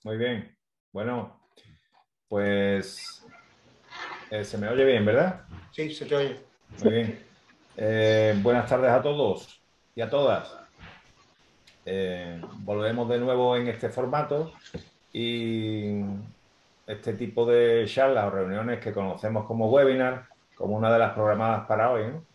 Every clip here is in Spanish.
Muy bien. Bueno, pues se me oye bien, ¿verdad? Sí, se te oye. Muy bien. Buenas tardes a todos y a todas. Volvemos de nuevo en este formato y este tipo de charlas o reuniones que conocemos como webinar, como una de las programadas para hoy, ¿no?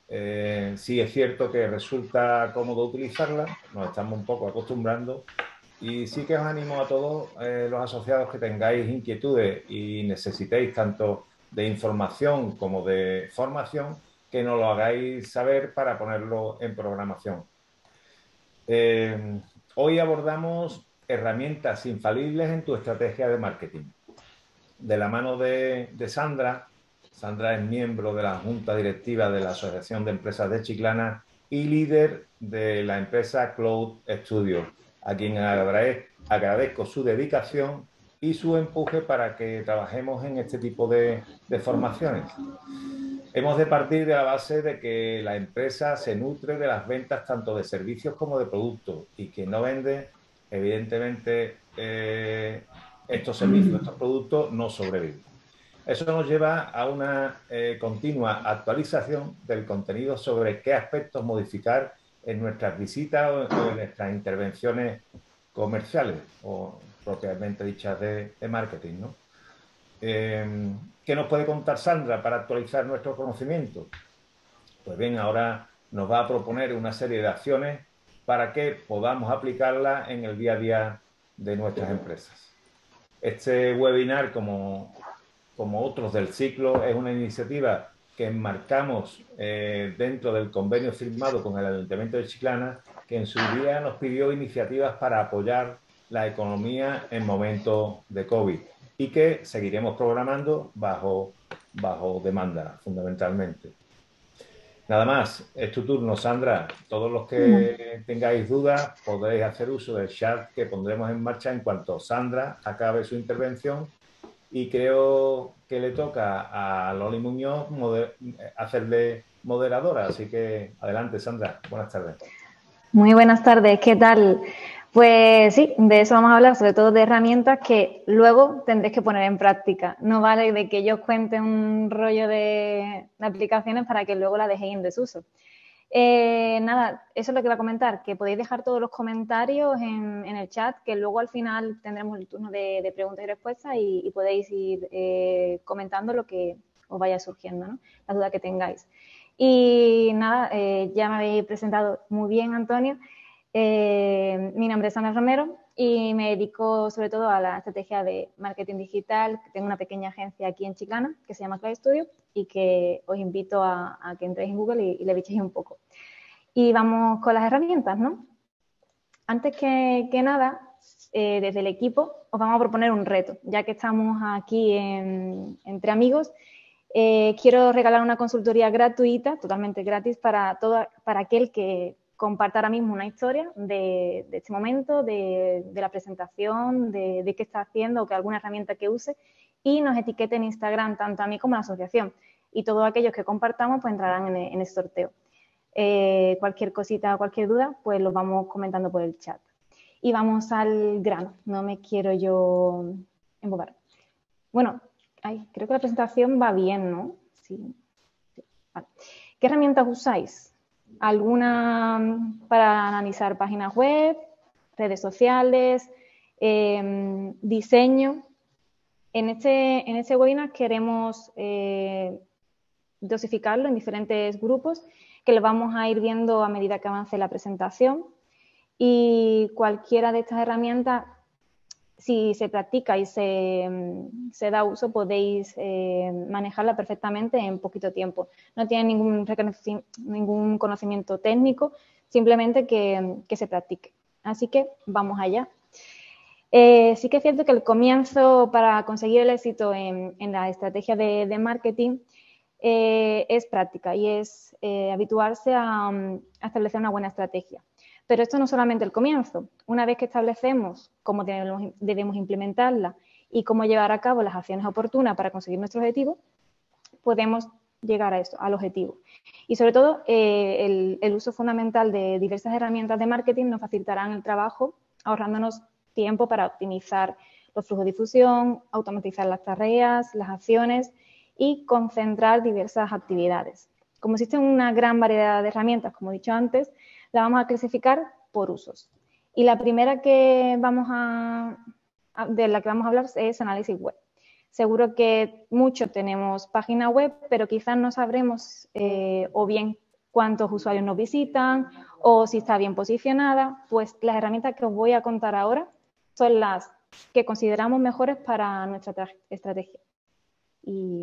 Sí es cierto que resulta cómodo utilizarla, nos estamos un poco acostumbrando. Y sí que os animo a todos los asociados que tengáis inquietudes y necesitéis tanto de información como de formación, que nos lo hagáis saber para ponerlo en programación. Eh, Hoy abordamos herramientas infalibles en tu estrategia de marketing. De la mano de Sandra. Sandra es miembro de la Junta Directiva de la Asociación de Empresas de Chiclana y líder de la empresa Cloud Studio, a quien agradezco su dedicación y su empuje para que trabajemos en este tipo de formaciones. Hemos de partir de la base de que la empresa se nutre de las ventas tanto de servicios como de productos, y quien no vende, evidentemente, estos servicios, estos productos no sobreviven. Eso nos lleva a una continua actualización del contenido sobre qué aspectos modificar en nuestras visitas o en nuestras intervenciones comerciales o propiamente dichas de marketing, ¿no? ¿Qué nos puede contar Sandra para actualizar nuestro conocimiento? Pues bien, ahora nos va a proponer una serie de acciones para que podamos aplicarlas en el día a día de nuestras empresas. Este webinar, como otros del ciclo, es una iniciativa que enmarcamos dentro del convenio firmado con el Ayuntamiento de Chiclana, que en su día nos pidió iniciativas para apoyar la economía en momentos de COVID y que seguiremos programando bajo demanda, fundamentalmente. Nada más, es tu turno, Sandra. Todos los que tengáis dudas podréis hacer uso del chat que pondremos en marcha en cuanto Sandra acabe su intervención, y creo que le toca a Loli Muñoz hacerle moderadora. Así que adelante, Sandra. Buenas tardes. Muy buenas tardes, ¿qué tal? Pues sí, de eso vamos a hablar, sobre todo de herramientas que luego tendréis que poner en práctica. No vale de que yo os cuente un rollo de aplicaciones para que luego la dejéis en desuso. Nada, eso es lo que iba a comentar, que podéis dejar todos los comentarios en el chat, que luego al final tendremos el turno de preguntas y respuestas y podéis ir comentando lo que os vaya surgiendo, ¿no? La duda que tengáis. Y nada, ya me habéis presentado muy bien, Antonio. Mi nombre es Ana Romero y me dedico sobre todo a la estrategia de marketing digital. Tengo una pequeña agencia aquí en Chiclana que se llama Cloud Studio y que os invito a que entréis en Google y le echéis un poco. Y vamos con las herramientas, ¿no? Antes que nada, desde el equipo os vamos a proponer un reto, ya que estamos aquí entre amigos. Quiero regalar una consultoría gratuita, totalmente gratis, para aquel que comparta ahora mismo una historia de este momento, de la presentación, de qué está haciendo o que alguna herramienta que use, y nos etiquete en Instagram tanto a mí como a la asociación. Y todos aquellos que compartamos pues entrarán en el sorteo. Cualquier cosita, cualquier duda, pues los vamos comentando por el chat. Y vamos al grano, no me quiero yo embobar. Bueno, creo que la presentación va bien, ¿no? Sí. Vale. ¿Qué herramientas usáis? ¿Alguna para analizar páginas web, redes sociales, diseño? En este webinar queremos dosificarlo en diferentes grupos que lo vamos a ir viendo a medida que avance la presentación, y cualquiera de estas herramientas, si se practica y se da uso, podéis manejarla perfectamente en poquito tiempo. No tiene ningún conocimiento técnico, simplemente que se practique. Así que vamos allá. Sí que es cierto que el comienzo para conseguir el éxito en la estrategia de marketing es práctica y es habituarse a establecer una buena estrategia. Pero esto no es solamente el comienzo. Una vez que establecemos cómo debemos implementarla y cómo llevar a cabo las acciones oportunas para conseguir nuestro objetivo, podemos llegar a esto, al objetivo. Y sobre todo, el uso fundamental de diversas herramientas de marketing nos facilitarán el trabajo, ahorrándonos tiempo para optimizar los flujos de difusión, automatizar las tareas, las acciones y concentrar diversas actividades. Como existen una gran variedad de herramientas, como he dicho antes, la vamos a clasificar por usos. Y la primera de la que vamos a hablar es análisis web. Seguro que muchos tenemos página web, pero quizás no sabremos o bien cuántos usuarios nos visitan o si está bien posicionada. Pues las herramientas que os voy a contar ahora son las que consideramos mejores para nuestra estrategia. Y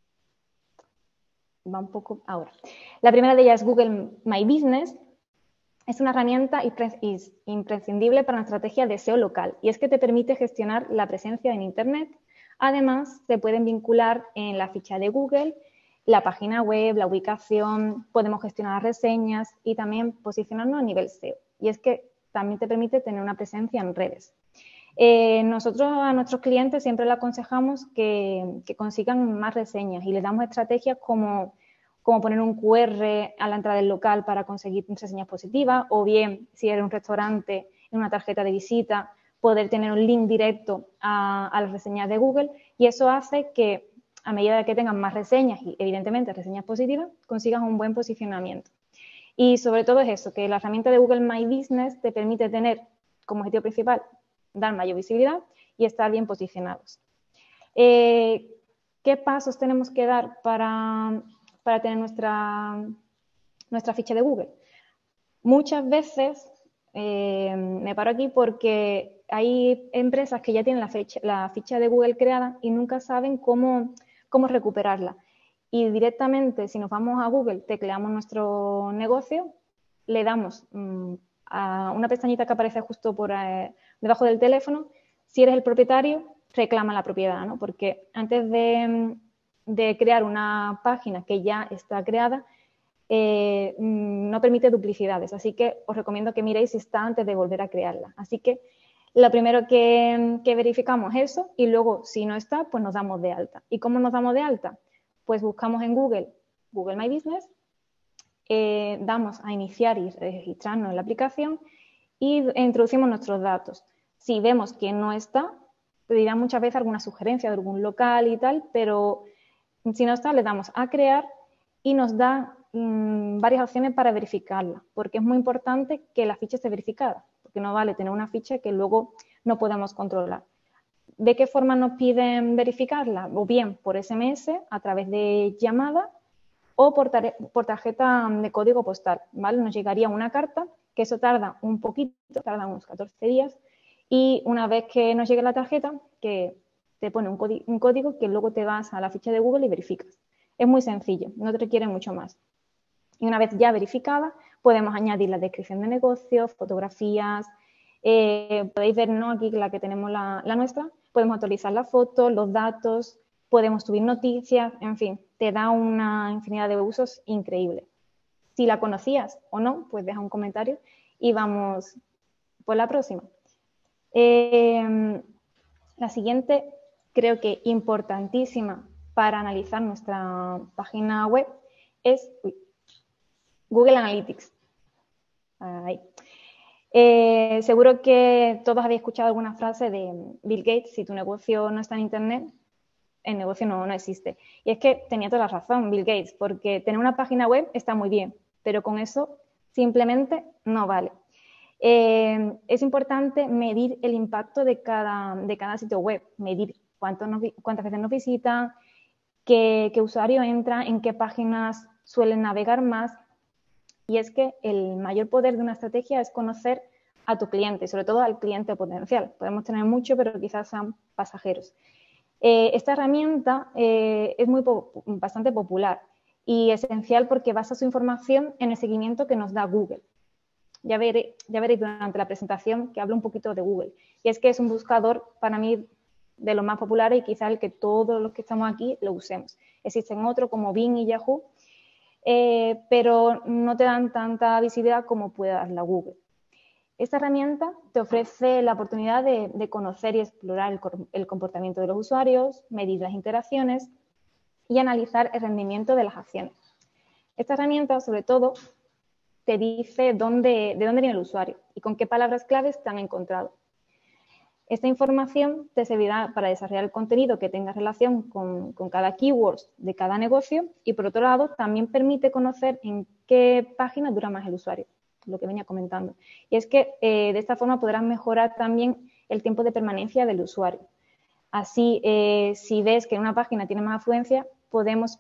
va un poco ahora. La primera de ellas es Google My Business. Es una herramienta imprescindible para una estrategia de SEO local y es que te permite gestionar la presencia en Internet. Además, se pueden vincular en la ficha de Google, la página web, la ubicación, podemos gestionar reseñas y también posicionarnos a nivel SEO. Y es que también te permite tener una presencia en redes. Nosotros a nuestros clientes siempre les aconsejamos que consigan más reseñas y les damos estrategias como poner un QR a la entrada del local para conseguir reseñas positivas, o bien, si eres un restaurante, en una tarjeta de visita, poder tener un link directo a las reseñas de Google, y eso hace que a medida que tengan más reseñas y evidentemente reseñas positivas, consigas un buen posicionamiento. Y sobre todo es eso, que la herramienta de Google My Business te permite tener como objetivo principal dar mayor visibilidad y estar bien posicionados. ¿Qué pasos tenemos que dar para tener nuestra ficha de Google? Muchas veces me paro aquí porque hay empresas que ya tienen la ficha de Google creada y nunca saben cómo recuperarla. Y directamente, si nos vamos a Google, tecleamos nuestro negocio, le damos a una pestañita que aparece justo por debajo del teléfono. Si eres el propietario, reclama la propiedad, ¿no? Porque antes de crear una página que ya está creada, no permite duplicidades, así que os recomiendo que miréis si está antes de volver a crearla. Así que lo primero que verificamos es eso y luego si no está, pues nos damos de alta. ¿Y cómo nos damos de alta? Pues buscamos en Google My Business, damos a iniciar y registrarnos en la aplicación y introducimos nuestros datos. Si vemos que no está, pedirán muchas veces alguna sugerencia de algún local y tal, pero si no está, le damos a crear y nos da varias opciones para verificarla, porque es muy importante que la ficha esté verificada, porque no vale tener una ficha que luego no podamos controlar. ¿De qué forma nos piden verificarla? O bien por SMS, a través de llamada, o por tarjeta de código postal, ¿vale? Nos llegaría una carta, que eso tarda un poquito, tarda unos 14 días, y una vez que nos llegue la tarjeta, que te pone un código que luego te vas a la ficha de Google y verificas. Es muy sencillo, no te requiere mucho más. Y una vez ya verificada, podemos añadir la descripción de negocio, fotografías, podéis ver, ¿no?, aquí la que tenemos la nuestra, podemos actualizar la foto, los datos, podemos subir noticias, en fin, te da una infinidad de usos increíbles. Si la conocías o no, pues deja un comentario y vamos por la próxima. La siguiente, creo que importantísima para analizar nuestra página web, es Google Analytics. Ahí. Seguro que todos habéis escuchado alguna frase de Bill Gates: si tu negocio no está en Internet, el negocio no existe. Y es que tenía toda la razón Bill Gates, porque tener una página web está muy bien, pero con eso simplemente no vale. Es importante medir el impacto de cada sitio web, medir cuántas veces nos visitan, qué usuario entra, en qué páginas suelen navegar más. Y es que el mayor poder de una estrategia es conocer a tu cliente, sobre todo al cliente potencial. Podemos tener mucho, pero quizás sean pasajeros. Esta herramienta es bastante popular y esencial porque basa su información en el seguimiento que nos da Google. Ya veréis durante la presentación que hablo un poquito de Google. Y es que es un buscador, para mí, de los más populares y quizá el que todos los que estamos aquí lo usemos. Existen otros como Bing y Yahoo, pero no te dan tanta visibilidad como puede dar la Google. Esta herramienta te ofrece la oportunidad de conocer y explorar el comportamiento de los usuarios, medir las interacciones y analizar el rendimiento de las acciones. Esta herramienta, sobre todo, te dice de dónde viene el usuario y con qué palabras claves te han encontrado. Esta información te servirá para desarrollar el contenido que tenga relación con cada keyword de cada negocio y, por otro lado, también permite conocer en qué página dura más el usuario, lo que venía comentando. Y es que de esta forma podrás mejorar también el tiempo de permanencia del usuario. Así, si ves que una página tiene más afluencia, podemos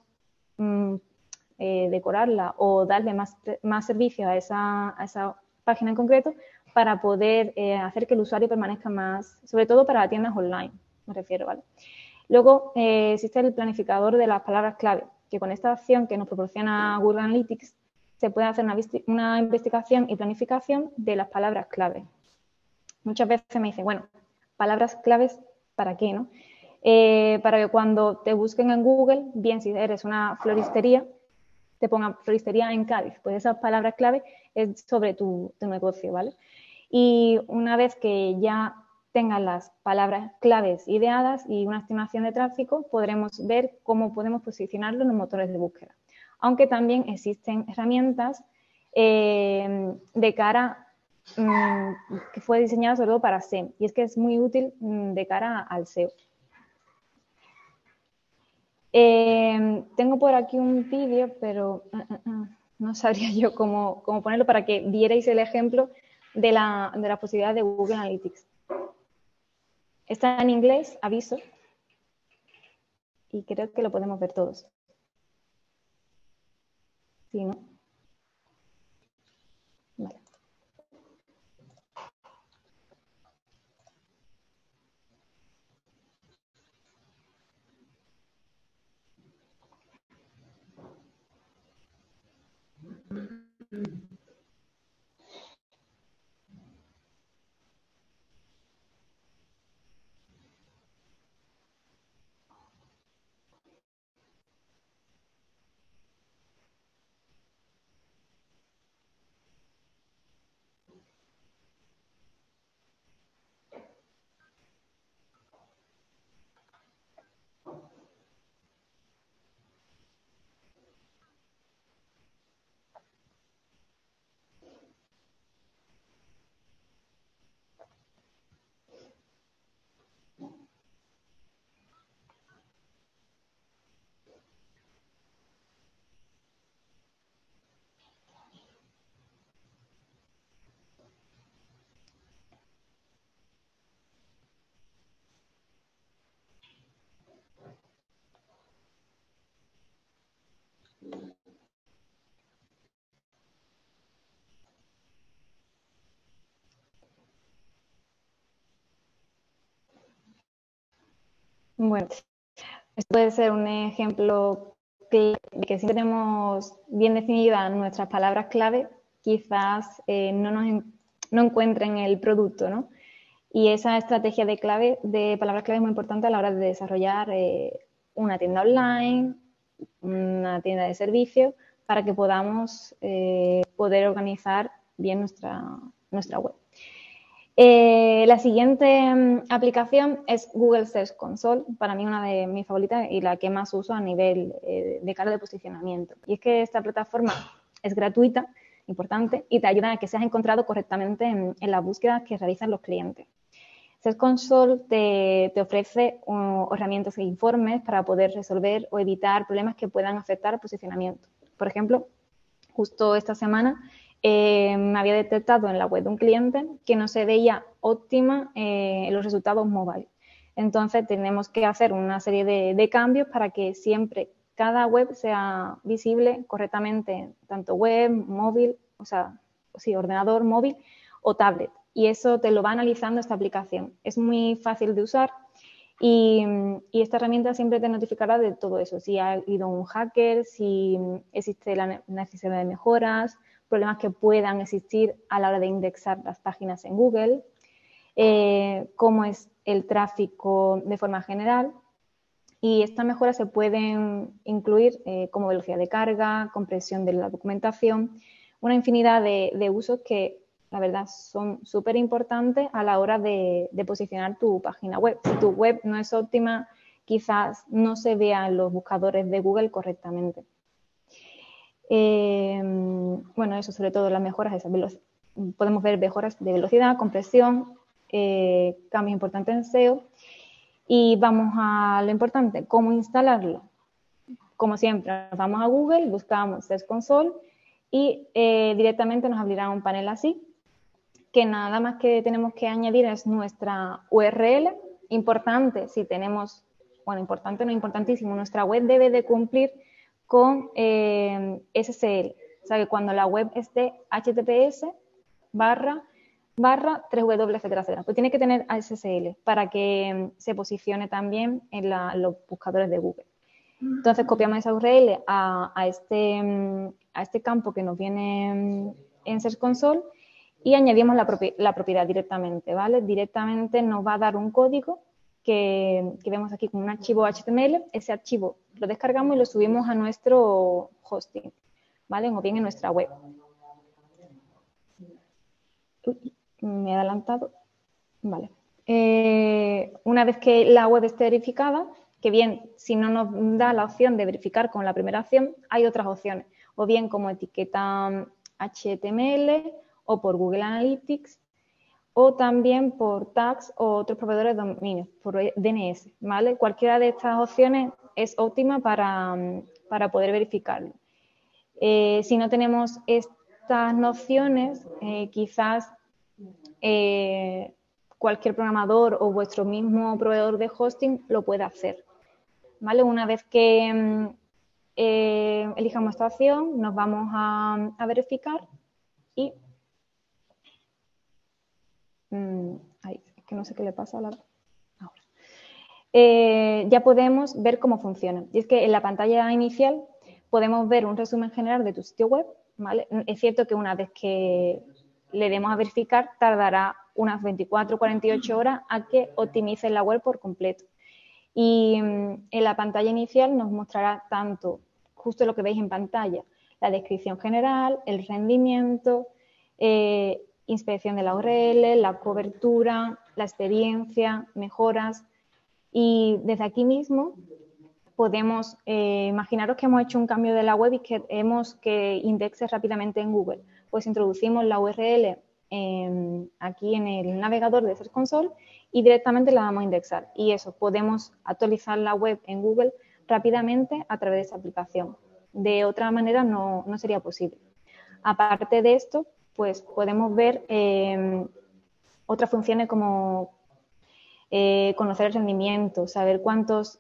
decorarla o darle más servicio a esa página en concreto para poder hacer que el usuario permanezca más, sobre todo para tiendas online, me refiero, ¿vale? Luego existe el planificador de las palabras clave, que con esta opción que nos proporciona Google Analytics se puede hacer una investigación y planificación de las palabras clave. Muchas veces me dicen, bueno, palabras claves, ¿para qué, no? Para que cuando te busquen en Google, bien si eres una floristería, te pongan floristería en Cádiz, pues esas palabras clave es sobre tu negocio, ¿vale? Y una vez que ya tengan las palabras claves ideadas y una estimación de tráfico, podremos ver cómo podemos posicionarlo en los motores de búsqueda. Aunque también existen herramientas de cara que fue diseñada sobre todo para SEM, y es que es muy útil de cara al SEO. Tengo por aquí un vídeo, pero no sabría yo cómo ponerlo para que vierais el ejemplo de la posibilidad de Google Analytics. Está en inglés, aviso, y creo que lo podemos ver todos. ¿Sí, no? Vale. Bueno, esto puede ser un ejemplo de que si tenemos bien definidas nuestras palabras clave, quizás no encuentren el producto, ¿no? Y esa estrategia de palabras clave es muy importante a la hora de desarrollar una tienda online, una tienda de servicios, para que podamos poder organizar bien nuestra web. La siguiente aplicación es Google Search Console, para mí una de mis favoritas y la que más uso a nivel de cara de posicionamiento. Y es que esta plataforma es gratuita, importante, y te ayuda a que seas encontrado correctamente en las búsquedas que realizan los clientes. Search Console te ofrece herramientas e informes para poder resolver o evitar problemas que puedan afectar al posicionamiento. Por ejemplo, justo esta semana me había detectado en la web de un cliente que no se veía óptima en los resultados mobile. Entonces, tenemos que hacer una serie de cambios para que siempre cada web sea visible correctamente, tanto web, móvil, o sea, sí, ordenador, móvil o tablet. Y eso te lo va analizando esta aplicación. Es muy fácil de usar y esta herramienta siempre te notificará de todo eso. Si ha habido un hacker, si existe la necesidad de mejoras, problemas que puedan existir a la hora de indexar las páginas en Google, cómo es el tráfico de forma general. Y estas mejoras se pueden incluir como velocidad de carga, compresión de la documentación, una infinidad de usos que la verdad son súper importantes a la hora de posicionar tu página web. Si tu web no es óptima, quizás no se vean los buscadores de Google correctamente. Bueno, eso sobre todo las mejoras, podemos ver mejoras de velocidad, compresión, cambios importantes en SEO. Y vamos a lo importante, ¿cómo instalarlo? Como siempre, nos vamos a Google, buscamos Search Console y directamente nos abrirá un panel así, que nada más que tenemos que añadir es nuestra URL. Importante, si tenemos, bueno, importante no importantísimo, nuestra web debe de cumplir con SSL. O sea, que cuando la web esté HTTPS barra 3W, etcétera, etcétera. Pues tiene que tener SSL para que se posicione también en los buscadores de Google. Entonces copiamos esa URL a este campo que nos viene en Search Console y añadimos la propiedad directamente, ¿vale? Directamente nos va a dar un código que vemos aquí como un archivo HTML. Ese archivo lo descargamos y lo subimos a nuestro hosting, ¿vale? O bien en nuestra web. Uy, me he adelantado. Vale. Una vez que la web esté verificada, que bien, si no nos da la opción de verificar con la primera opción, hay otras opciones, o bien como etiqueta HTML o por Google Analytics, o también por tags o otros proveedores de dominios, por DNS, ¿vale? Cualquiera de estas opciones es óptima para poder verificarlo. Si no tenemos estas nociones, quizás cualquier programador o vuestro mismo proveedor de hosting lo puede hacer, ¿vale? Una vez que elijamos esta opción, nos vamos a verificar y es que no sé qué le pasa a la... Ahora. Ya podemos ver cómo funciona. Y es que en la pantalla inicial podemos ver un resumen general de tu sitio web, ¿vale? Es cierto que una vez que le demos a verificar, tardará unas 24 o 48 horas a que optimice la web por completo. Y en la pantalla inicial nos mostrará tanto, justo lo que veis en pantalla, la descripción general, el rendimiento, inspección de la URL, la cobertura, la experiencia, mejoras. Y desde aquí mismo podemos, imaginaros que hemos hecho un cambio de la web y queremos que indexe rápidamente en Google. Pues introducimos la URL aquí en el navegador de Search Console y directamente la vamos a indexar. Y eso, podemos actualizar la web en Google rápidamente a través de esa aplicación. De otra manera no sería posible. Aparte de esto, pues podemos ver otras funciones como conocer el rendimiento, saber cuántos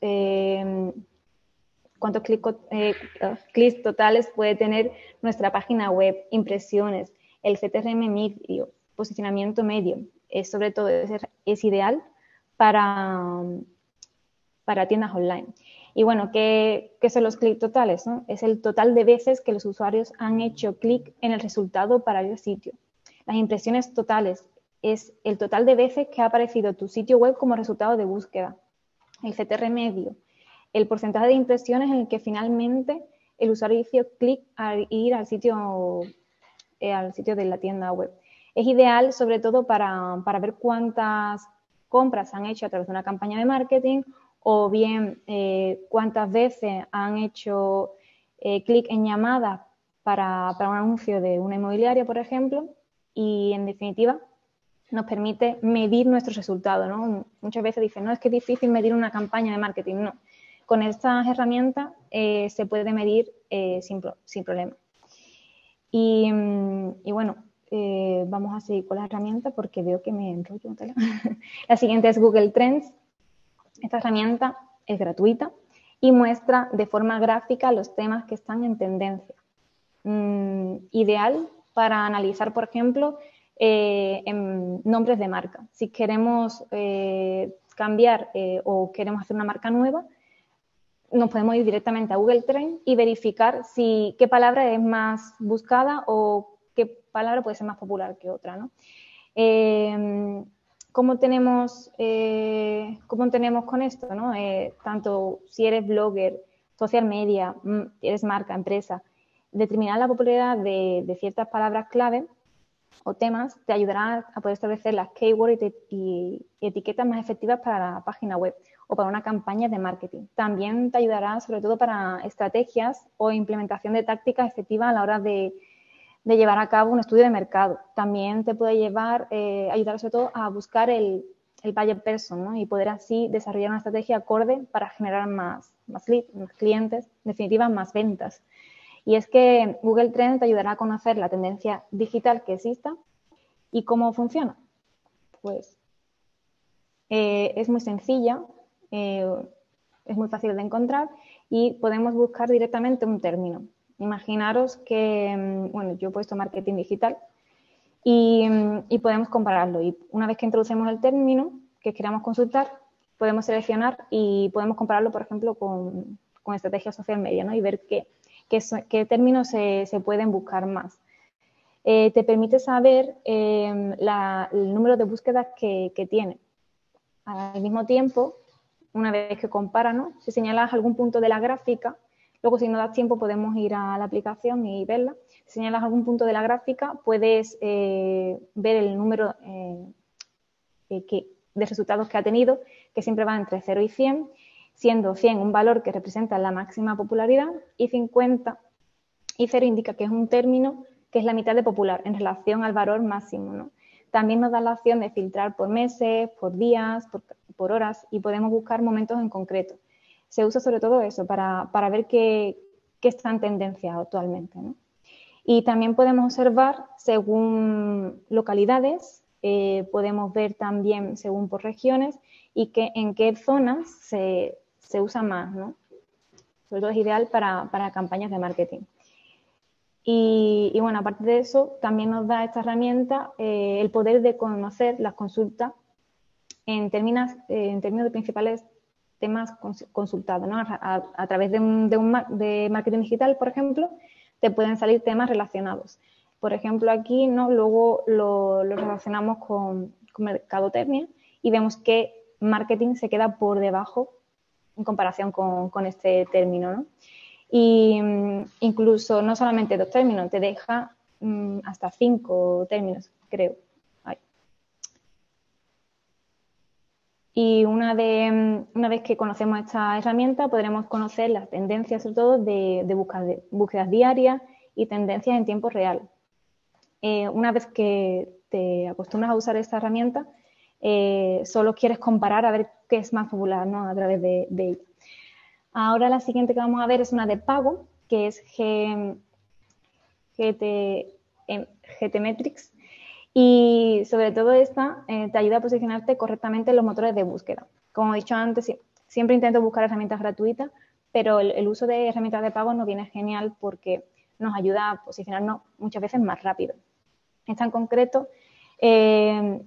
clics totales puede tener nuestra página web, impresiones, el CTRM medio, posicionamiento medio. Sobre todo es ideal para tiendas online. Y bueno, ¿qué son los clics totales, ¿no? Es el total de veces que los usuarios han hecho clic en el resultado para ir al sitio. Las impresiones totales es el total de veces que ha aparecido tu sitio web como resultado de búsqueda. El CTR medio, el porcentaje de impresiones en el que finalmente el usuario hizo clic al ir al sitio de la tienda web. Es ideal sobre todo para ver cuántas compras han hecho a través de una campaña de marketing o bien cuántas veces han hecho clic en llamadas para un anuncio de una inmobiliaria, por ejemplo, y en definitiva nos permite medir nuestros resultados, ¿no? Muchas veces dicen, no, es que es difícil medir una campaña de marketing. No, con estas herramientas se puede medir sin problema. Y bueno, vamos a seguir con la herramienta porque veo que me enrollo. La siguiente es Google Trends. Esta herramienta es gratuita y muestra de forma gráfica los temas que están en tendencia. Ideal para analizar, por ejemplo, en nombres de marca. Si queremos cambiar o queremos hacer una marca nueva, nos podemos ir directamente a Google Trends y verificar qué palabra es más buscada o qué palabra puede ser más popular que otra, ¿no? ¿Cómo tenemos con esto, ¿no? Tanto si eres blogger, social media, eres marca, empresa, determinar la popularidad de ciertas palabras clave o temas te ayudará a poder establecer las keywords y etiquetas más efectivas para la página web o para una campaña de marketing. También te ayudará sobre todo para estrategias o implementación de tácticas efectivas a la hora de de llevar a cabo un estudio de mercado. También te puede ayudar sobre todo a buscar el buyer person, ¿no? Y poder así desarrollar una estrategia acorde para generar más leads, más clientes, en definitiva, más ventas. Y es que Google Trends te ayudará a conocer la tendencia digital que exista y cómo funciona. Pues es muy sencilla, es muy fácil de encontrar y podemos buscar directamente un término. Imaginaros que, bueno, yo he puesto marketing digital y podemos compararlo. Y una vez que introducimos el término que queramos consultar, podemos seleccionar y podemos compararlo, por ejemplo, con estrategias social media, ¿no? Y ver qué términos se pueden buscar más. Te permite saber el número de búsquedas que tiene. Al mismo tiempo, una vez que compara, ¿no? Si señalas algún punto de la gráfica, luego si no das tiempo podemos ir a la aplicación y verla. Si señalas algún punto de la gráfica, puedes ver el número de resultados que ha tenido, que siempre va entre 0 y 100, siendo 100 un valor que representa la máxima popularidad y 50 y 0 indica que es un término que es la mitad de popular en relación al valor máximo, ¿no? También nos da la opción de filtrar por meses, por días, por horas y podemos buscar momentos en concreto. Se usa sobre todo eso para ver qué está en tendencia actualmente, ¿no? Y también podemos observar según localidades, podemos ver también según por regiones y en qué zonas se usa más, ¿no? Sobre todo es ideal para campañas de marketing. Y bueno, aparte de eso, también nos da esta herramienta el poder de conocer las consultas en términos de principales temas consultados, ¿no? A través de marketing digital, por ejemplo, te pueden salir temas relacionados. Por ejemplo, aquí, ¿no? Luego lo relacionamos con mercadotecnia y vemos que marketing se queda por debajo en comparación con este término, ¿no? Y incluso no solamente 2 términos, te deja hasta 5 términos, creo. Ay. Y una vez que conocemos esta herramienta, podremos conocer las tendencias, sobre todo, de búsquedas diarias y tendencias en tiempo real. Una vez que te acostumbras a usar esta herramienta, solo quieres comparar a ver qué es más popular, ¿no? A través de ella. Ahora la siguiente que vamos a ver es una de pago, que es GTmetrix. Y sobre todo esta te ayuda a posicionarte correctamente en los motores de búsqueda. Como he dicho antes, siempre intento buscar herramientas gratuitas, pero el uso de herramientas de pago nos viene genial porque nos ayuda a posicionarnos muchas veces más rápido. Esta en concreto te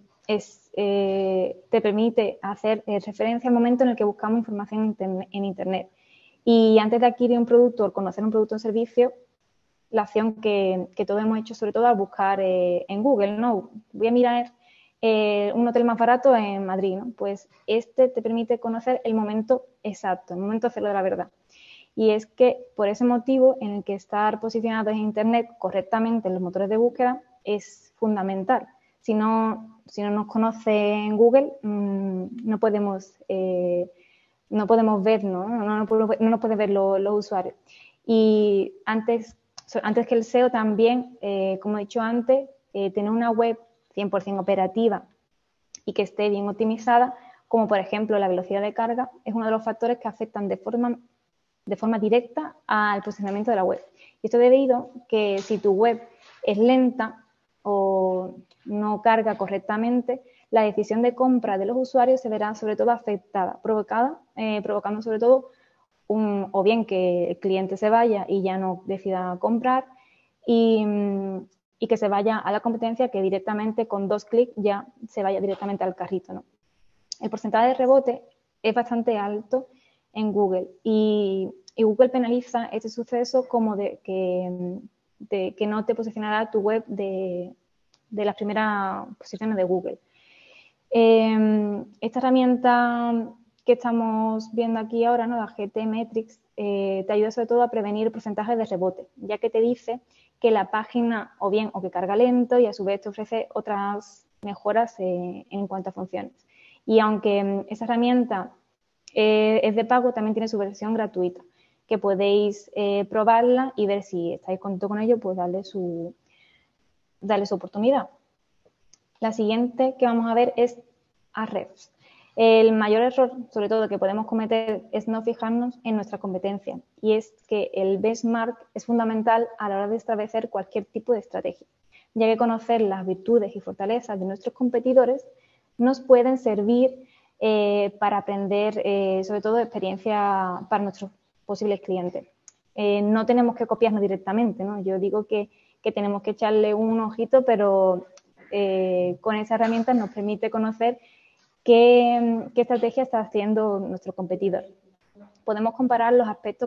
permite hacer referencia al momento en el que buscamos información en Internet. Y antes de adquirir un producto o conocer un producto o servicio, la acción que todos hemos hecho, sobre todo al buscar en Google, ¿no? Voy a mirar un hotel más barato en Madrid, ¿no? Pues este te permite conocer el momento exacto, el momento cero de la verdad. Y es que por ese motivo en el que estar posicionado en Internet correctamente en los motores de búsqueda es fundamental. Si no nos conoce en Google, no podemos ver, ¿no? No nos pueden ver los usuarios. Y antes que el SEO también, como he dicho antes, tener una web 100% operativa y que esté bien optimizada, como por ejemplo la velocidad de carga, es uno de los factores que afectan de forma directa al posicionamiento de la web. Y esto debido a que si tu web es lenta o no carga correctamente, la decisión de compra de los usuarios se verá sobre todo afectada, provocando sobre todo o bien que el cliente se vaya y ya no decida comprar y que se vaya a la competencia, que directamente con 2 clics ya se vaya directamente al carrito, ¿no? El porcentaje de rebote es bastante alto en Google y Google penaliza este suceso como de que no te posicionará tu web de las primeras posiciones de Google. Esta herramienta que estamos viendo aquí ahora, ¿no? La GTmetrix, te ayuda sobre todo a prevenir porcentajes de rebote, ya que te dice que la página o que carga lento y a su vez te ofrece otras mejoras en cuanto a funciones. Y aunque esa herramienta es de pago, también tiene su versión gratuita, que podéis probarla y ver si estáis contentos con ello, pues darle su darle su oportunidad. La siguiente que vamos a ver es Ahrefs. El mayor error, sobre todo, que podemos cometer es no fijarnos en nuestra competencia, y es que el benchmark es fundamental a la hora de establecer cualquier tipo de estrategia, ya que conocer las virtudes y fortalezas de nuestros competidores nos pueden servir para aprender, sobre todo, experiencia para nuestros posibles clientes. No tenemos que copiarnos directamente, ¿no? Yo digo que tenemos que echarle un ojito, pero con esa herramienta nos permite conocer qué estrategia está haciendo nuestro competidor. Podemos comparar los aspectos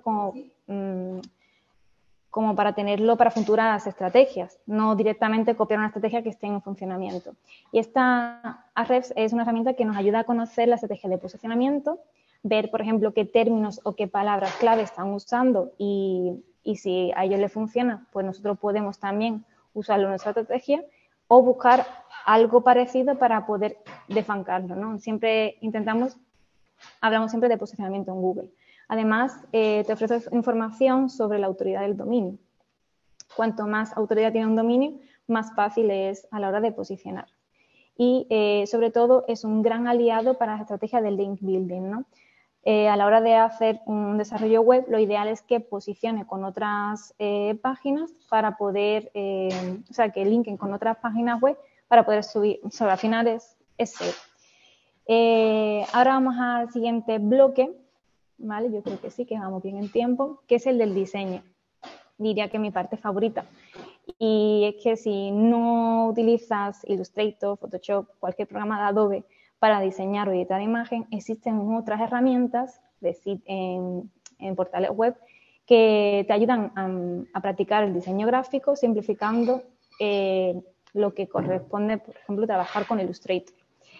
como para tenerlo para futuras estrategias, no directamente copiar una estrategia que esté en funcionamiento. Y esta Ahrefs es una herramienta que nos ayuda a conocer la estrategia de posicionamiento, ver, por ejemplo, qué términos o qué palabras clave están usando y si a ellos les funciona, pues nosotros podemos también usarlo en nuestra estrategia o buscar algo parecido para poder desbancarlo, ¿no? Hablamos siempre de posicionamiento en Google. Además, te ofrece información sobre la autoridad del dominio. Cuanto más autoridad tiene un dominio, más fácil es a la hora de posicionar. Y, sobre todo, es un gran aliado para las estrategias de link building, ¿no? A la hora de hacer un desarrollo web, lo ideal es que posicione con otras páginas para poder, o sea, que linken con otras páginas web para poder subir, o sea, al final es SEO. Ahora vamos al siguiente bloque, ¿vale? Yo creo que sí, que vamos bien en tiempo, que es el del diseño. Diría que es mi parte favorita. Y es que si no utilizas Illustrator, Photoshop, cualquier programa de Adobe para diseñar o editar imagen, existen otras herramientas en portales web que te ayudan a practicar el diseño gráfico, simplificando lo que corresponde, por ejemplo, trabajar con Illustrator.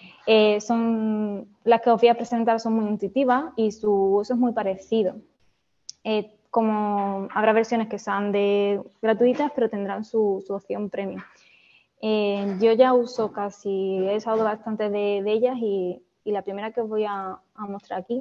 Las que os voy a presentar son muy intuitivas y su uso es muy parecido. Como habrá versiones que sean gratuitas, pero tendrán su opción premium. Yo ya uso he usado bastante de ellas y la primera que os voy a mostrar aquí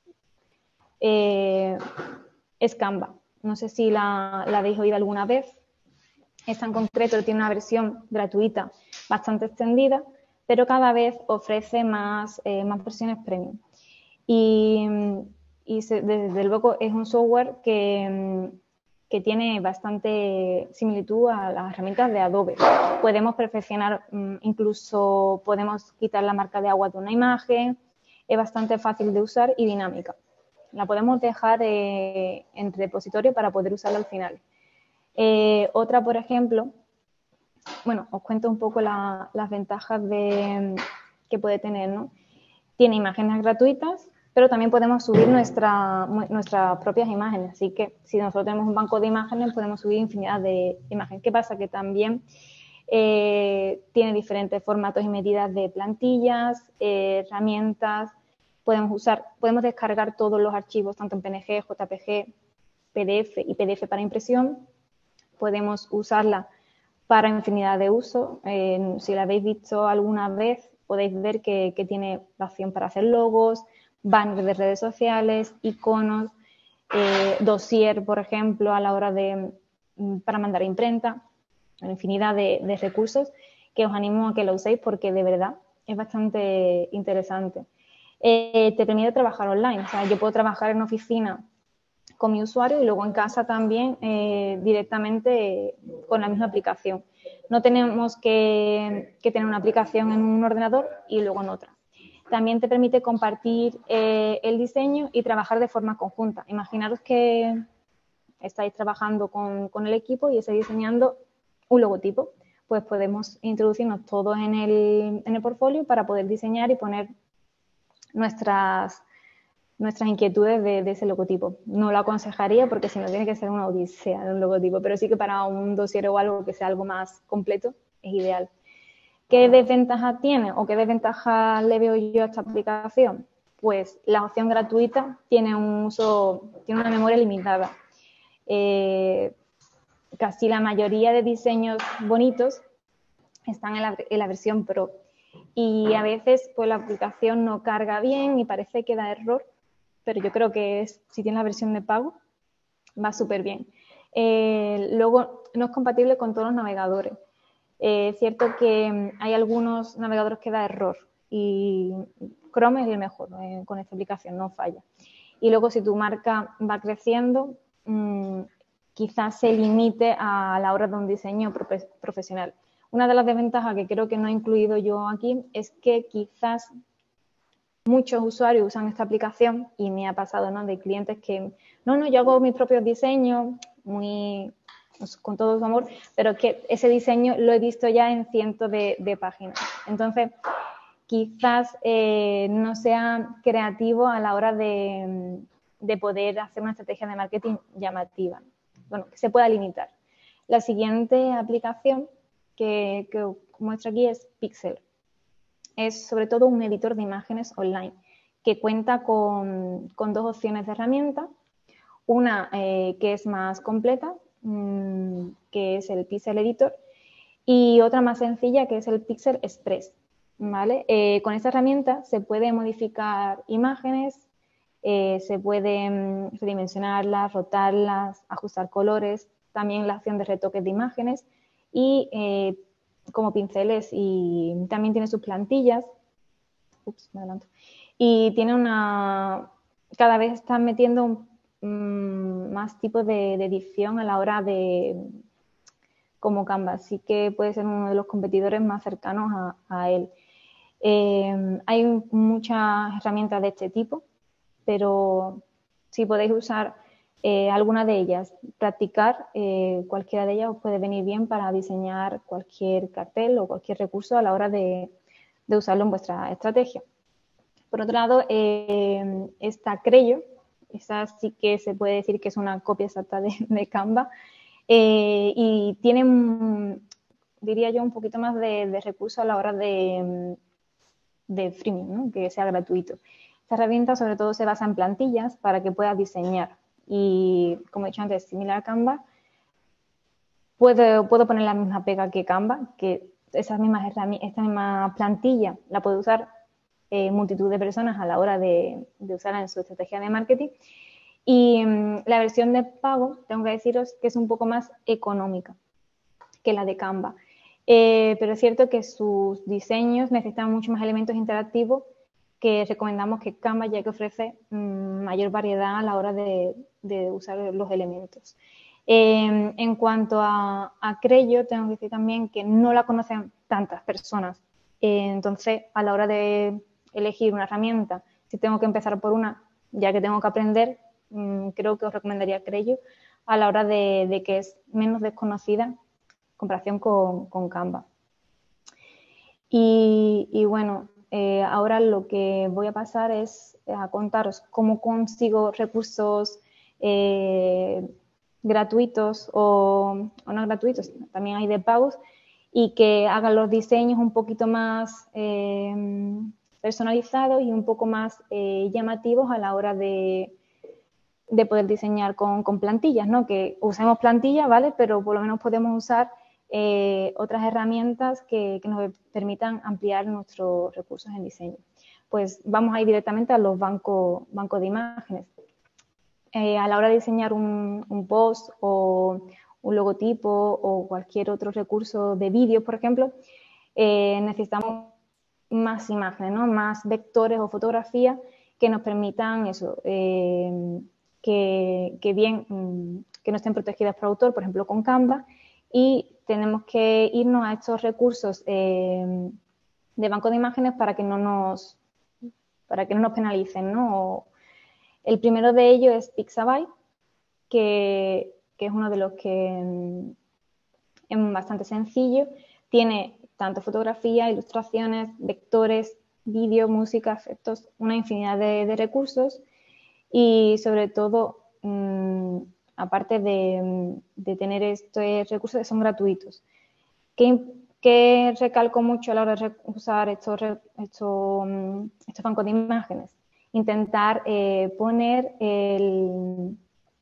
es Canva. No sé si la habéis oído alguna vez. Esta en concreto tiene una versión gratuita bastante extendida, pero cada vez ofrece más versiones premium. Y desde luego es un software que tiene bastante similitud a las herramientas de Adobe. Podemos perfeccionar, incluso podemos quitar la marca de agua de una imagen, es bastante fácil de usar y dinámica. La podemos dejar en repositorio para poder usarla al final. Otra, por ejemplo, bueno, os cuento un poco las ventajas que puede tener, ¿no? Tiene imágenes gratuitas, pero también podemos subir nuestras propias imágenes. Así que si nosotros tenemos un banco de imágenes, podemos subir infinidad de imágenes. ¿Qué pasa? Que también tiene diferentes formatos y medidas de plantillas, herramientas. Podemos descargar todos los archivos, tanto en PNG, JPG, PDF y PDF para impresión. Podemos usarla para infinidad de usos. Si la habéis visto alguna vez, podéis ver que tiene la opción para hacer logos, banners de redes sociales, iconos, dossier, por ejemplo, a la hora para mandar a imprenta, una infinidad de recursos que os animo a que lo uséis porque de verdad es bastante interesante. Te permite trabajar online, o sea, yo puedo trabajar en oficina con mi usuario y luego en casa también directamente con la misma aplicación. No tenemos que tener una aplicación en un ordenador y luego en otra. También te permite compartir el diseño y trabajar de forma conjunta. Imaginaros que estáis trabajando con el equipo y estáis diseñando un logotipo. Pues podemos introducirnos todos en el portfolio para poder diseñar y poner nuestras inquietudes de ese logotipo. No lo aconsejaría porque si no tiene que ser una odisea de un logotipo, pero sí que para un dossier o algo que sea algo más completo es ideal. ¿Qué desventajas tiene o qué desventajas le veo yo a esta aplicación? Pues la opción gratuita tiene una memoria limitada. Casi la mayoría de diseños bonitos están en la versión Pro y a veces pues la aplicación no carga bien y parece que da error, pero yo creo que si tienes la versión de pago va súper bien. Luego no es compatible con todos los navegadores. Es cierto que hay algunos navegadores que da error y Chrome es el mejor con esta aplicación, no falla. Y luego si tu marca va creciendo, quizás se limite a la hora de un diseño profesional. Una de las desventajas que creo que no he incluido yo aquí es que quizás muchos usuarios usan esta aplicación y me ha pasado, ¿no?, de clientes que, no, yo hago mis propios diseños pues, con todo su amor, pero que ese diseño lo he visto ya en cientos de páginas. Entonces, quizás no sea creativo a la hora de poder hacer una estrategia de marketing llamativa. Bueno, que se pueda limitar. La siguiente aplicación que muestro aquí es Pixel. Es sobre todo un editor de imágenes online que cuenta con dos opciones de herramienta. Una que es más completa, que es el Pixel Editor, y otra más sencilla que es el Pixel Express. ¿Vale? Con esta herramienta se puede modificar imágenes, se puede redimensionarlas, rotarlas, ajustar colores, también la opción de retoques de imágenes y como pinceles, y también tiene sus plantillas. Ups, me adelanto. Y tiene cada vez están metiendo más tipos de edición a la hora de como Canva, así que puede ser uno de los competidores más cercanos a él. Hay muchas herramientas de este tipo, pero si podéis usar alguna de ellas, practicar, cualquiera de ellas os puede venir bien para diseñar cualquier cartel o cualquier recurso a la hora de usarlo en vuestra estrategia. Por otro lado, está Crello, esa sí que se puede decir que es una copia exacta de Canva, y tiene, diría yo, un poquito más de recursos a la hora de freemium, ¿no?, que sea gratuito. Esta herramienta sobre todo se basa en plantillas para que puedas diseñar y, como he dicho antes, similar a Canva, puedo poner la misma pega que Canva, que esta misma plantilla la puede usar multitud de personas a la hora de usarla en su estrategia de marketing. Y la versión de pago, tengo que deciros que es un poco más económica que la de Canva. Pero es cierto que sus diseños necesitan mucho más elementos interactivos, que recomendamos que Canva, ya que ofrece mayor variedad a la hora de usar los elementos. En cuanto a Crello, tengo que decir también que no la conocen tantas personas. Entonces, a la hora de elegir una herramienta, si tengo que empezar por una, ya que tengo que aprender, creo que os recomendaría Crello a la hora de que es menos desconocida en comparación con Canva. Y bueno, ahora lo que voy a pasar es a contaros cómo consigo recursos gratuitos o no gratuitos, también hay de pagos, y que hagan los diseños un poquito más personalizados y un poco más llamativos a la hora de poder diseñar con plantillas, ¿no? Que usemos plantillas, ¿vale? Pero por lo menos podemos usar otras herramientas que nos permitan ampliar nuestros recursos en diseño. Pues vamos a ir directamente a los bancos de imágenes. A la hora de diseñar un post o un logotipo o cualquier otro recurso de vídeo, por ejemplo, necesitamos más imágenes, ¿no?, más vectores o fotografías que nos permitan eso, que no estén protegidas por autor, por ejemplo, con Canva, y tenemos que irnos a estos recursos de banco de imágenes para que no nos penalicen, ¿no? El primero de ellos es Pixabay, que es uno de los que es bastante sencillo. Tiene tanto fotografía, ilustraciones, vectores, vídeo, música, efectos, una infinidad de recursos, y sobre todo, aparte de tener estos recursos, son gratuitos. ¿Qué recalco mucho a la hora de usar estos bancos de imágenes? Intentar poner de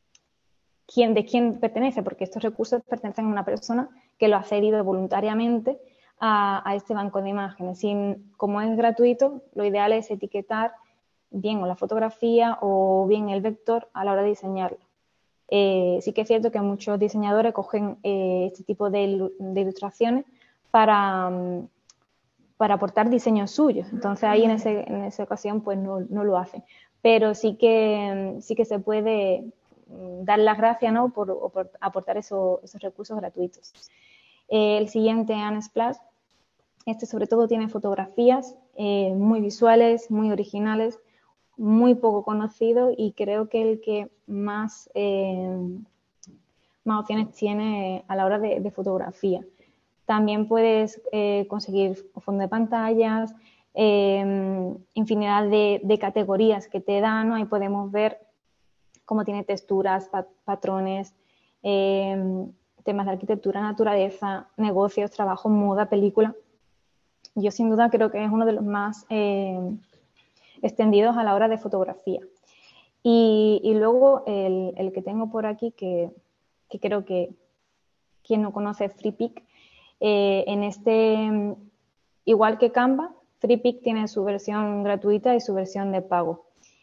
quién pertenece, porque estos recursos pertenecen a una persona que lo ha cedido voluntariamente a este banco de imágenes. Como es gratuito, lo ideal es etiquetar bien o la fotografía o bien el vector a la hora de diseñarlo. Sí que es cierto que muchos diseñadores cogen este tipo de ilustraciones para, para aportar diseños suyos. Entonces ahí en esa ocasión pues no lo hacen. Pero sí que se puede dar las gracias, ¿no? por aportar esos recursos gratuitos. El siguiente, Unsplash, este sobre todo tiene fotografías muy visuales, muy originales, muy poco conocido y creo que el que más opciones tiene a la hora de fotografía. También puedes conseguir fondo de pantallas, infinidad de categorías que te dan, ¿no? Ahí podemos ver cómo tiene texturas, patrones, temas de arquitectura, naturaleza, negocios, trabajo, moda, película. Yo sin duda creo que es uno de los más extendidos a la hora de fotografía. Y luego el que tengo por aquí, que creo que quien no conoce Freepik, en este, igual que Canva, Freepik tiene su versión gratuita y su versión de pago.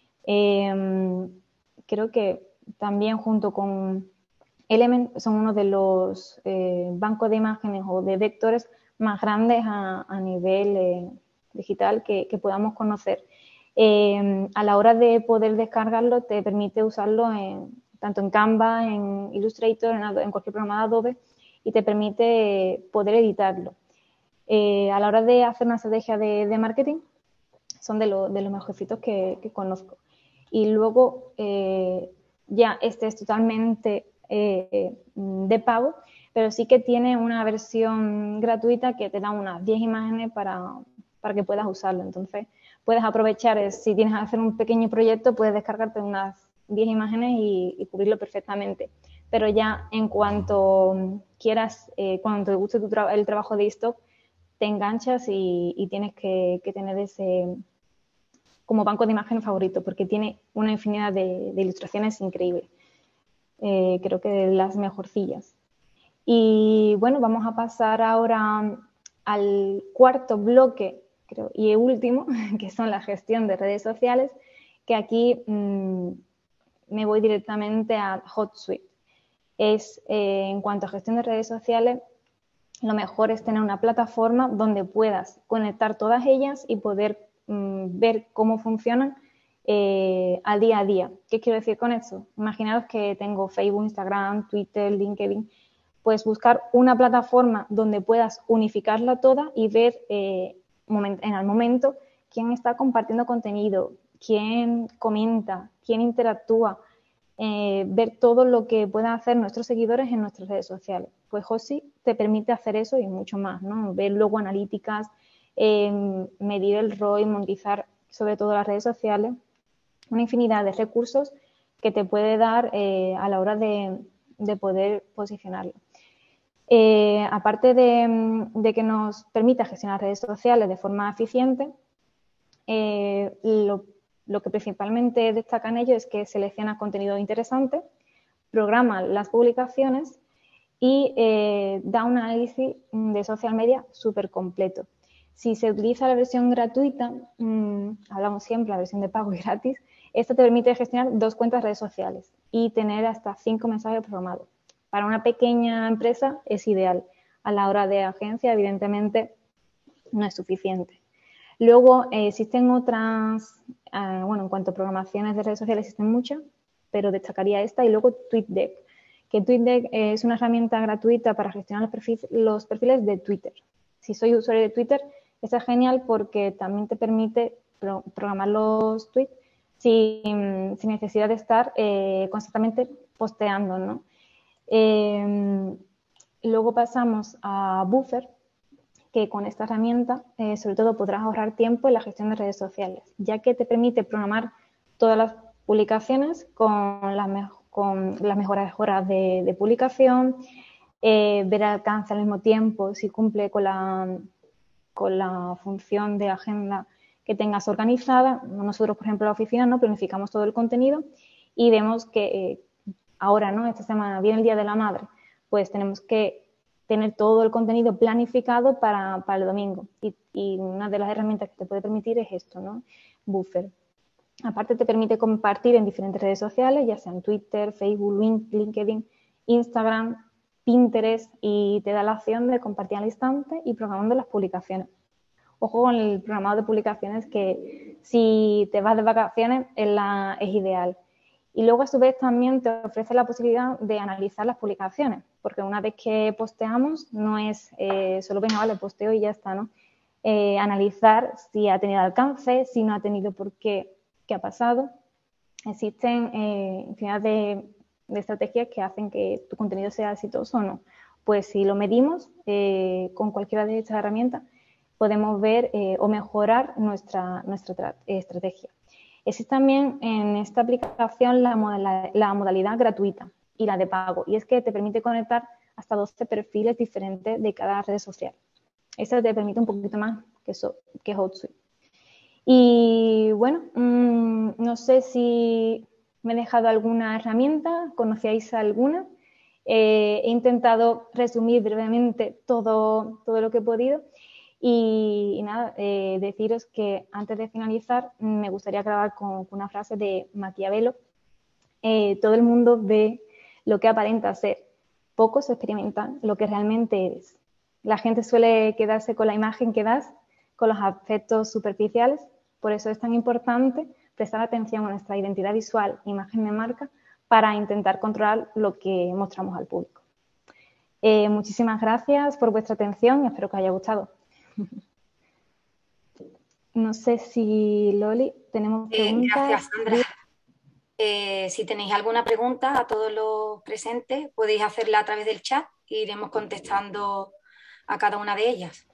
Creo que también junto con Element son uno de los bancos de imágenes o de vectores más grandes a nivel digital que podamos conocer. A la hora de poder descargarlo te permite usarlo tanto en Canva, en Illustrator, en cualquier programa de Adobe y te permite poder editarlo. A la hora de hacer una estrategia de marketing son de los mejorcitos que conozco. Y luego ya este es totalmente de pago, pero sí que tiene una versión gratuita que te da unas 10 imágenes para que puedas usarlo. Entonces, puedes aprovechar, si tienes que hacer un pequeño proyecto, puedes descargarte unas 10 imágenes y cubrirlo perfectamente. Pero ya en cuanto quieras, cuando te guste el trabajo de stock, te enganchas y tienes que tener ese como banco de imágenes favorito, porque tiene una infinidad de ilustraciones increíbles. Creo que de las mejorcillas. Y bueno, vamos a pasar ahora al cuarto bloque, creo, y último, que son la gestión de redes sociales, que aquí me voy directamente a HotSuite. En cuanto a gestión de redes sociales, lo mejor es tener una plataforma donde puedas conectar todas ellas y poder ver cómo funcionan al día a día. ¿Qué quiero decir con eso? Imaginaos que tengo Facebook, Instagram, Twitter, LinkedIn. Pues buscar una plataforma donde puedas unificarla toda y ver en el momento quién está compartiendo contenido, quién comenta, quién interactúa, ver todo lo que puedan hacer nuestros seguidores en nuestras redes sociales. Pues HotSuite te permite hacer eso y mucho más, ¿no? Ver luego analíticas, medir el ROI, monetizar sobre todo las redes sociales, una infinidad de recursos que te puede dar a la hora de poder posicionarlo. Aparte de que nos permita gestionar redes sociales de forma eficiente, lo que principalmente destaca en ello es que selecciona contenido interesante, programa las publicaciones y da un análisis de social media súper completo. Si se utiliza la versión gratuita, hablamos siempre de la versión de pago y gratis, esto te permite gestionar 2 cuentas de redes sociales y tener hasta 5 mensajes programados. Para una pequeña empresa es ideal. A la hora de agencia, evidentemente, no es suficiente. Luego existen otras, en cuanto a programaciones de redes sociales existen muchas, pero destacaría esta y luego TweetDeck, que TweetDeck es una herramienta gratuita para gestionar los perfiles de Twitter. Si soy usuario de Twitter, esta es genial porque también te permite programar los tweets sin necesidad de estar constantemente posteando, ¿no? Luego pasamos a Buffer, que con esta herramienta sobre todo podrás ahorrar tiempo en la gestión de redes sociales, ya que te permite programar todas las publicaciones con las mejores horas de publicación, ver el alcance al mismo tiempo, si cumple con la función de agenda que tengas organizada. Nosotros, por ejemplo, en la oficina, ¿no? Planificamos todo el contenido y vemos que ahora, ¿no? Esta semana viene el Día de la Madre, pues tenemos que tener todo el contenido planificado para el domingo. Y una de las herramientas que te puede permitir es esto, ¿no? Buffer. Aparte te permite compartir en diferentes redes sociales, ya sean Twitter, Facebook, LinkedIn, Instagram, Pinterest y te da la opción de compartir al instante y programando las publicaciones. Ojo con el programado de publicaciones, que si te vas de vacaciones es ideal. Y luego a su vez también te ofrece la posibilidad de analizar las publicaciones, porque una vez que posteamos no es solo venga, vale, posteo y ya está, ¿no? Analizar si ha tenido alcance, si no ha tenido, por qué, qué ha pasado. Existen infinidad de estrategias que hacen que tu contenido sea exitoso o no. Pues si lo medimos con cualquiera de estas herramientas, podemos ver o mejorar nuestra estrategia. Existe también en esta aplicación la modalidad gratuita y la de pago, y es que te permite conectar hasta 12 perfiles diferentes de cada red social. Eso te permite un poquito más que HotSuite. Y bueno, no sé si me he dejado alguna herramienta, ¿conocíais alguna? He intentado resumir brevemente todo lo que he podido. Y nada, deciros que antes de finalizar me gustaría acabar con una frase de Maquiavelo. Todo el mundo ve lo que aparenta ser, pocos experimentan lo que realmente eres. La gente suele quedarse con la imagen que das, con los aspectos superficiales, por eso es tan importante prestar atención a nuestra identidad visual, imagen de marca, para intentar controlar lo que mostramos al público. Muchísimas gracias por vuestra atención y espero que os haya gustado. No sé si, Loli, tenemos preguntas. Gracias, Sandra. Si tenéis alguna pregunta a todos los presentes, podéis hacerla a través del chat e iremos contestando a cada una de ellas.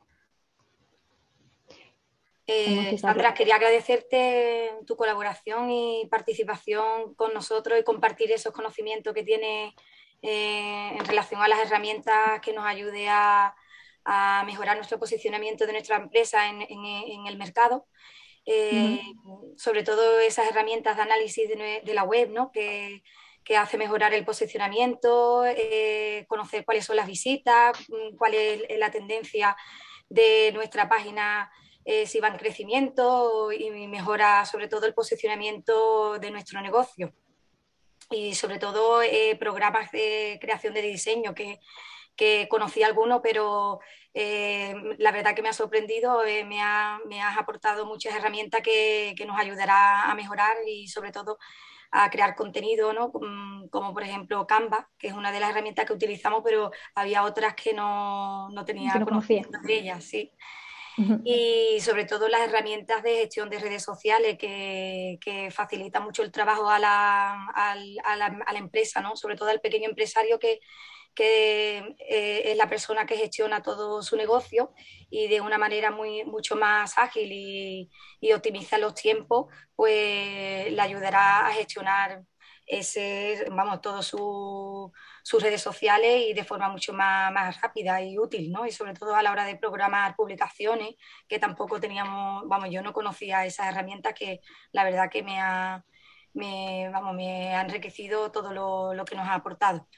Sandra, quería agradecerte tu colaboración y participación con nosotros y compartir esos conocimientos que tienes en relación a las herramientas que nos ayude a mejorar nuestro posicionamiento de nuestra empresa en el mercado. Sobre todo esas herramientas de análisis de la web, ¿no? que hace mejorar el posicionamiento, conocer cuáles son las visitas, cuál es la tendencia de nuestra página, si va en crecimiento, y mejora sobre todo el posicionamiento de nuestro negocio. Y sobre todo programas de creación de diseño que conocí alguno, pero la verdad que me ha sorprendido, me has aportado muchas herramientas que nos ayudará a mejorar y sobre todo a crear contenido, ¿no? Como por ejemplo Canva, que es una de las herramientas que utilizamos, pero había otras que no tenía conocimiento de ellas, sí. Y sobre todo las herramientas de gestión de redes sociales que facilitan mucho el trabajo a la empresa, ¿no? Sobre todo al pequeño empresario que es la persona que gestiona todo su negocio y de una manera mucho más ágil y optimiza los tiempos, pues le ayudará a gestionar todas sus redes sociales y de forma mucho más rápida y útil, ¿no? Y sobre todo a la hora de programar publicaciones, que tampoco teníamos, yo no conocía esas herramientas que la verdad que me ha enriquecido todo lo que nos ha aportado.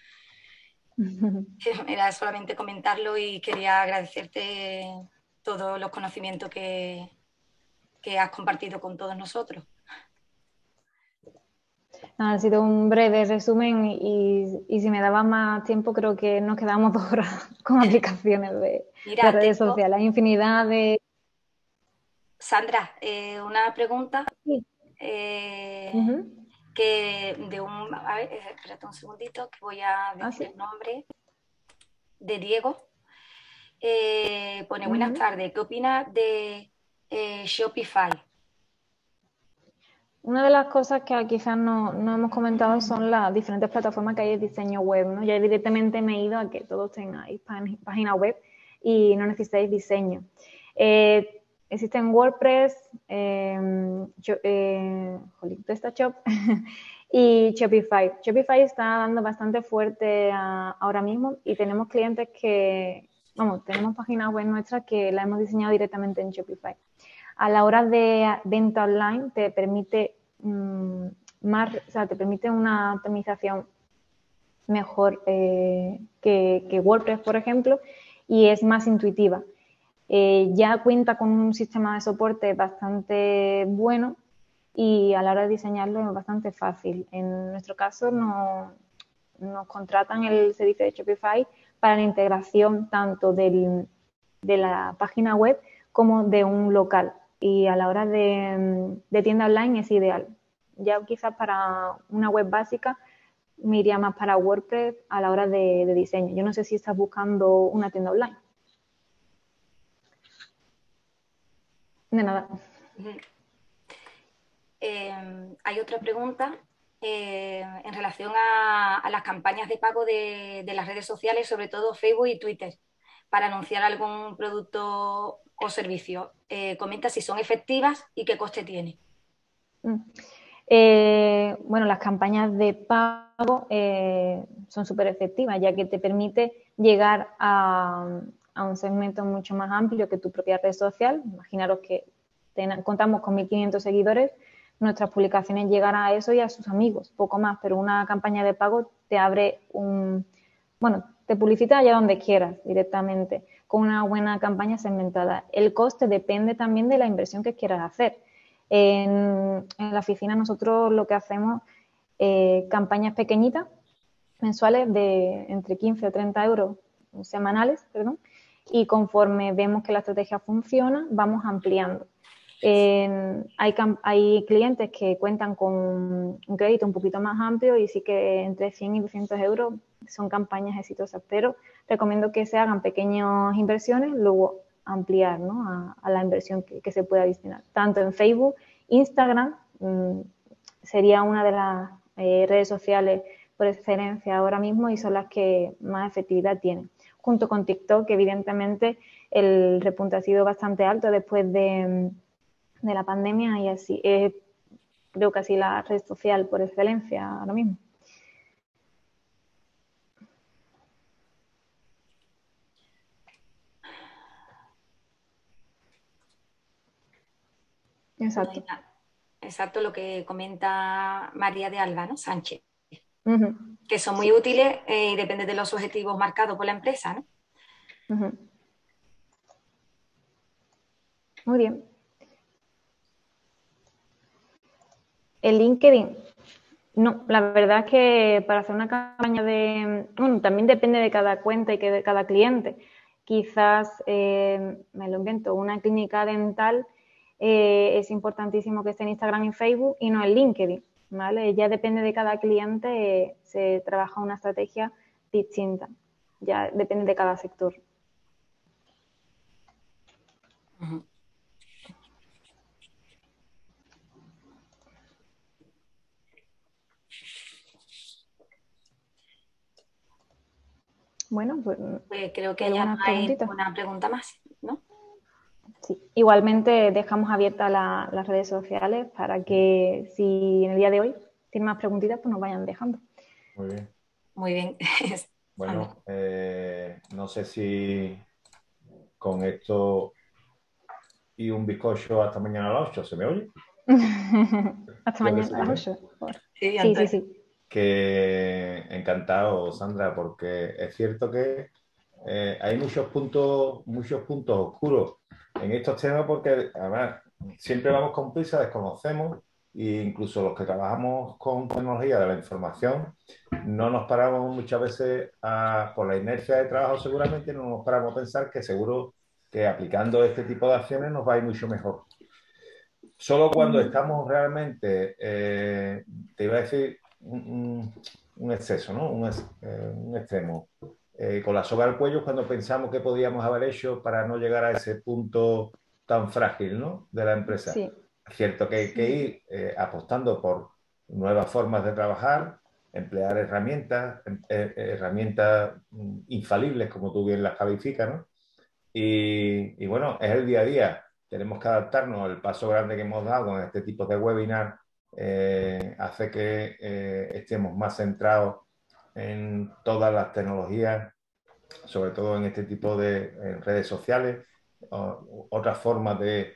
Era solamente comentarlo y quería agradecerte todos los conocimientos que has compartido con todos nosotros. Ha sido un breve resumen y si me daba más tiempo creo que nos quedamos 2 horas con aplicaciones de redes sociales. Hay infinidad de... Sandra, una pregunta. Sí. Que de un... A ver, espérate un segundito que voy a decir el nombre. De Diego. Pone, buenas tardes, ¿qué opinas de Shopify? Una de las cosas que quizás no hemos comentado son las diferentes plataformas que hay de diseño web, ¿no? Ya directamente me he ido a que todos tengáis página web y no necesitáis diseño. Existen WordPress, PrestaShop y Shopify. Shopify está dando bastante fuerte ahora mismo y tenemos clientes tenemos páginas web nuestras que las hemos diseñado directamente en Shopify. A la hora de venta online te permite te permite una optimización mejor que WordPress, por ejemplo, y es más intuitiva. Ya cuenta con un sistema de soporte bastante bueno y a la hora de diseñarlo es bastante fácil. En nuestro caso no nos contratan el servicio de Shopify para la integración tanto de la página web como de un local. Y a la hora de tienda online es ideal. Ya quizás para una web básica me iría más para WordPress a la hora de diseño. Yo no sé si estás buscando una tienda online. De nada. Hay otra pregunta en relación a las campañas de pago de las redes sociales, sobre todo Facebook y Twitter, para anunciar algún producto o servicio. Comenta si son efectivas y qué coste tiene. Bueno, las campañas de pago son súper efectivas, ya que te permite llegar a un segmento mucho más amplio que tu propia red social. Imaginaros que contamos con 1.500 seguidores, nuestras publicaciones llegan a eso y a sus amigos, poco más, pero una campaña de pago te abre te publicita allá donde quieras directamente, con una buena campaña segmentada. El coste depende también de la inversión que quieras hacer. En la oficina nosotros lo que hacemos campañas pequeñitas, mensuales de entre 15 o 30 euros semanales, y conforme vemos que la estrategia funciona, vamos ampliando. Hay clientes que cuentan con un crédito un poquito más amplio y sí que entre 100 y 200 euros son campañas exitosas, pero recomiendo que se hagan pequeñas inversiones, luego ampliar, ¿no?, a la inversión que se pueda destinar. Tanto en Facebook, Instagram sería una de las redes sociales por excelencia ahora mismo y son las que más efectividad tienen. Junto con TikTok, que evidentemente el repunte ha sido bastante alto después de la pandemia y así creo que así la red social por excelencia ahora mismo. Exacto. Exacto lo que comenta María de Alba, ¿no? Sánchez. Que son muy sí. útiles y depende de los objetivos marcados por la empresa, ¿no? Muy bien. El LinkedIn. No, la verdad es que para hacer una campaña también depende de cada cuenta y de cada cliente. Quizás, me lo invento, una clínica dental es importantísimo que esté en Instagram y Facebook y no en LinkedIn, ¿vale? Ya depende de cada cliente, se trabaja una estrategia distinta. Ya depende de cada sector. Bueno, pues creo que ya no hay una pregunta más, ¿no? Sí, igualmente dejamos abiertas las redes sociales para que si en el día de hoy tienen más preguntitas, pues nos vayan dejando. Muy bien. Muy bien. Bueno, no sé si con esto y un bizcocho hasta mañana a las 8, ¿se me oye? Hasta mañana a las 8. Sí. Que encantado, Sandra, porque es cierto que hay muchos puntos oscuros en estos temas porque, además, siempre vamos con prisa, desconocemos e incluso los que trabajamos con tecnología de la información no nos paramos muchas veces por la inercia de trabajo, seguramente no nos paramos a pensar que seguro que aplicando este tipo de acciones nos va a ir mucho mejor. Solo cuando estamos realmente, te iba a decir, un exceso, ¿no? Un extremo. Con la soga al cuello cuando pensamos que podíamos haber hecho para no llegar a ese punto tan frágil, ¿no?, de la empresa. Sí. Es cierto que hay que ir apostando por nuevas formas de trabajar, emplear herramientas infalibles, como tú bien las calificas, ¿no? Y bueno, es el día a día. Tenemos que adaptarnos. El paso grande que hemos dado con este tipo de webinar hace que estemos más centrados en todas las tecnologías, sobre todo en este tipo de redes sociales, otras formas de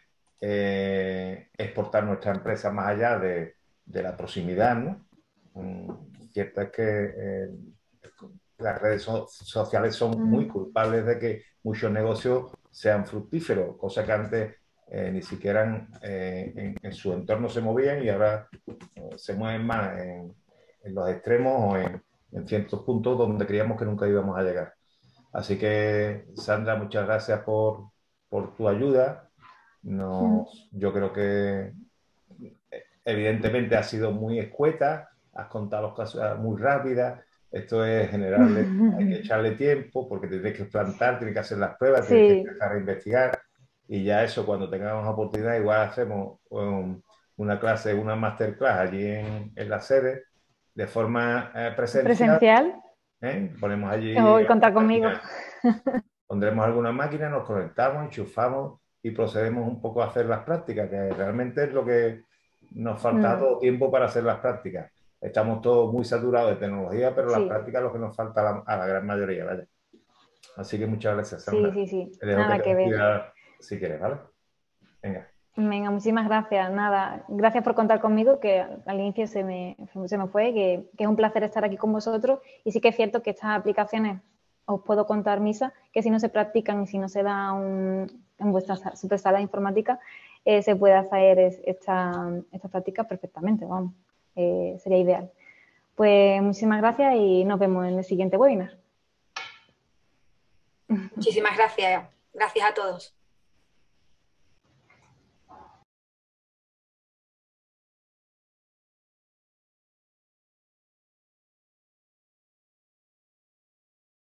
exportar nuestra empresa más allá de la proximidad, ¿no? Cierto es que las redes sociales son muy culpables de que muchos negocios sean fructíferos, cosa que antes ni siquiera en su entorno se movían y ahora se mueven más en los extremos en ciertos puntos donde creíamos que nunca íbamos a llegar. Así que, Sandra, muchas gracias por tu ayuda. Yo creo que evidentemente has sido muy escueta, has contado las cosas muy rápidas. Esto es generarle, hay que echarle tiempo porque tienes que plantar, tienes que hacer las pruebas, tienes que Sí, empezar a investigar y ya eso cuando tengamos oportunidad igual hacemos una clase, una masterclass allí en la sede de forma presencial. presencial. Ponemos allí Hoy contar conmigo. pondremos alguna máquina, nos conectamos, enchufamos y procedemos un poco a hacer las prácticas, que realmente es lo que nos falta todo tiempo para hacer las prácticas. Estamos todos muy saturados de tecnología, pero las Sí, prácticas es lo que nos falta a la gran mayoría, ¿vale? Así que muchas gracias, sí, Sandra. sí, sí. Te dejo que Nada te que ver. despidas si quieres, ¿vale? Venga. Venga, muchísimas gracias. Nada, gracias por contar conmigo, que al inicio se me fue, que es un placer estar aquí con vosotros. Y sí que es cierto que estas aplicaciones, os puedo contar, Misa, que si no se practican y si no se da en vuestra super sala informática, se puede hacer esta práctica perfectamente, vamos. Sería ideal. Pues muchísimas gracias y nos vemos en el siguiente webinar. Muchísimas gracias. Gracias a todos.